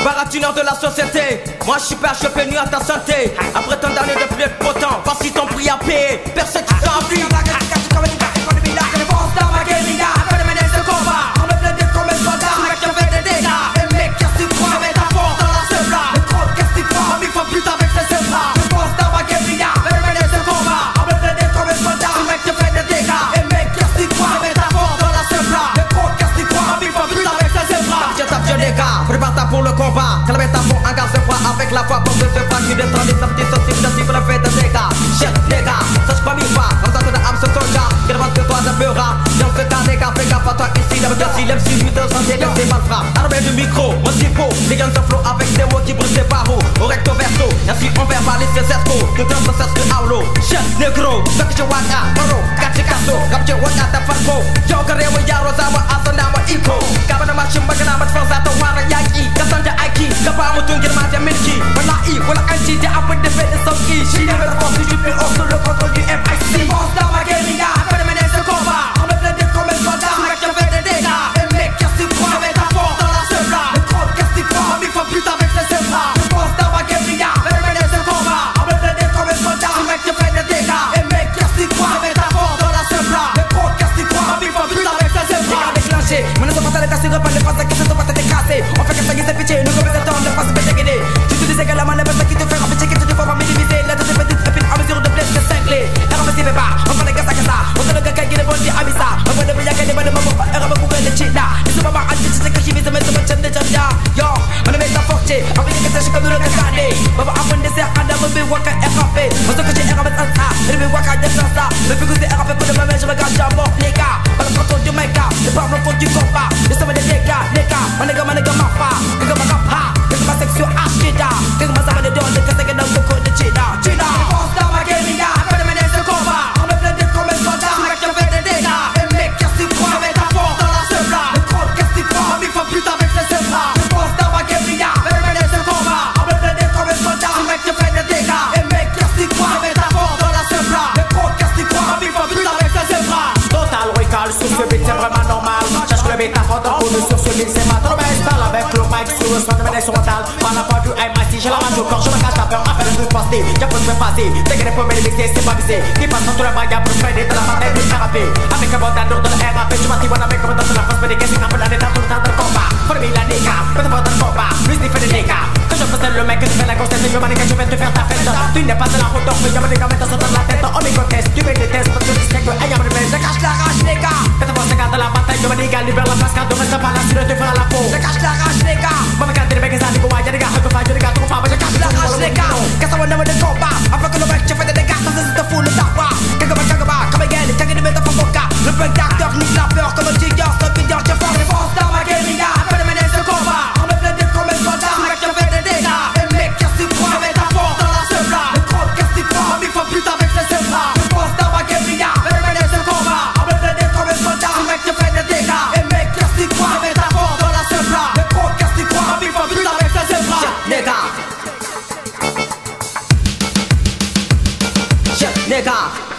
baratineur de la société. Moi je suis père, je fais nuit à ta santé. Après tant d'années de plus potent, voici ton prix à payer. Personne qui s'en envie. Prépare-toi pour le combat, que la métaphore engage le poids avec la foi pour que ce pas qui détend les sorties sensibles de cible fait de dégâts. Chef, les gars, sache pas mille fois, comme ça de âme ce soldat, qui demande que toi de fera. Dans ce cas, les gars, fais gaffe à toi ici, la méthode si l'aime si lui de santé, de ses malfrats. Armé du micro, mon typo, les gants de flow avec des mots qui brisent les barreaux. Au recto verso, ainsi on verbalise les escos, de temps process que aulo. Chef, négro, ce que je vois là, baro, kachi kaso, capture what at the farbo. Yo, carré, we yaro, zawa, asana, wa iko. Kabana machine, bagana, mat France, at the wara, yaki. Kasanda aiki, kapa mutung kirmata milki. Wallahi, wala anti, dia apa de fait de sauki. She never force you feel also le contrôle du MIC. Pense dans ma guérilla, après de mener ce combat. On me plaît comme un soldat, mec qui fait des dégâts. Et mec, qu'est-ce que tu crois, mets ta force dans la sebla. Le trop, qu'est-ce que tu crois, mille fois plus tard avec ses seblas. Je pense dans ma guérilla, après de mener ce combat. On me plaît comme un soldat, mec qui fait des dégâts. Et mec, qu'est-ce que tu crois, mets ta force dans la sebla. Le trop, qu'est-ce que tu crois, mille fois plus tard avec ses seblas. J'ai déclenché, mon ne sont pas l'état, c'est de pas les phrases qui se sont pas écrasées. On fait que ça guise pitié, nous comme les temps de face pété. J'utilise également les personnes qui te font empêcher que tu te vois minimiser. La dose est petite et puis en mesure de blesser les cinglés. Et on me dit pas, on fait les gars ça. On se le gars qui est bon dit amisa. On va devenir qu'il est bon de mon papa. Et on va couper les china. Et ce moment à dire c'est que j'y vais se mettre sur le chien de Jamia. Yo, on est mettre la fortune. On va dire que c'est comme le regardé. Baba avant de faire un dame be waka RAP. Parce que j'ai RAP en ça. Et be waka de ça. Le plus que c'est RAP pour le même je regarde jamais les gars. Pas le contrôle du mec. Le pas le fond du combat. Le sommet des gars, les gars. On est comme ma fa. Que ma fa. Que ma section Ashida. Que ma ça va de donner que c'est que dans beaucoup de china. China. Pense dans ma guérilla. Après de mener ce combat. On me plaît comme un soldat. Mec qui fait des dégâts. Et mec, qu'est-ce que tu crois, mets ta force dans la sebla. Le trop, qu'est-ce que tu crois, mille fois plus tard avec ses seblas. Je pense dans ma guérilla. Après de mener ce combat. On me plaît comme un soldat. Mec qui fait des dégâts. Et mec, qu'est-ce que tu crois, mets ta force dans la sebla. Le trop, qu'est-ce que tu crois, mille fois plus tard avec ses seblas. Total Roycal, sur ce beat c'est vraiment normal. Cherche que le beat à fond dans le sur ce beat c'est ma trop belle style. Avec le mic sur le son de mener sur mental. Par la fois du MIC, j'ai la main au corps, je me cache la peur. Appelle le poster, y'a pas de me passer. T'es que les premiers mixés, c'est pas visé. Qui passe dans tout le bagarre pour freiner de la bataille du RAP. Avec un bon d'amour de la RAP, je m'attire avec un bon de la France, mais des questions qui rappellent l'état tout le temps de combat. Pour le la négà, pas de bon de combat, plus ni fait des dégâts. Que je fasse le mec, que tu fais la constance, je m'en je vais te faire ta fête. Tu n'es pas de la route, mais y'a des gamins dans la tête. On me test, tu mets des tests, parce que tu sais que aïe, y'a des je cache la rage, les gars. Que tu vois ce gars de la bataille, je me négà, libère la place, car tu restes pas là, si tu te feras la peau. Je cache la rage, les gars. Moi, me garde les mecs, ça dit quoi, y'a des gars, je des gars, trop fort, je cache la rage, les gars. Que ça va never de combat, après que le mec, je fais des dégâts, ça c'est de fou, le tabac. Kagaba, comme un gars, les gars, ils mettent un foca. Le break d'acteur, ni la peur, comme un tigre, c'est un video, je fais des forces dans ma guérilla. Après de mener ce combat, on me plaît comme un soldat, mec, je fais des dégâts. Et mec, qu'est-ce que tu crois, mets ta force dans la sebla. Le trop, qu'est-ce que tu crois, mille fois plus tard avec ses seblas. Je pense dans ma guérilla, après de mener ce combat, on me plaît comme un soldat, mec, je fais des dégâts. Et mec, qu'est-ce que tu crois, mets ta force dans la sebla. Le trop, qu'est-ce que tu crois, mille fois plus tard avec ses seblas. Les gars.